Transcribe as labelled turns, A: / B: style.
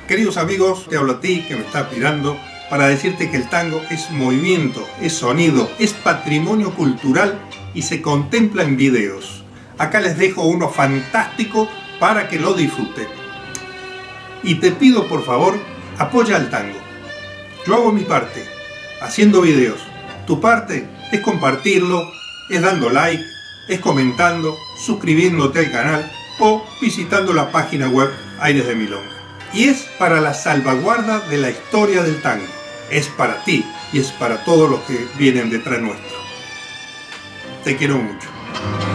A: Queridos amigos, te hablo a ti que me estás mirando para decirte que el tango es movimiento, es sonido, es patrimonio cultural y se contempla en videos. Acá les dejo uno fantástico para que lo disfruten. Y te pido por favor, apoya al tango. Yo hago mi parte, haciendo videos. Tu parte es compartirlo, es dando like, es comentando, suscribiéndote al canal o visitando la página web Aires de Milonga. Y es para la salvaguarda de la historia del tango. Es para ti y es para todos los que vienen detrás nuestro. Te quiero mucho.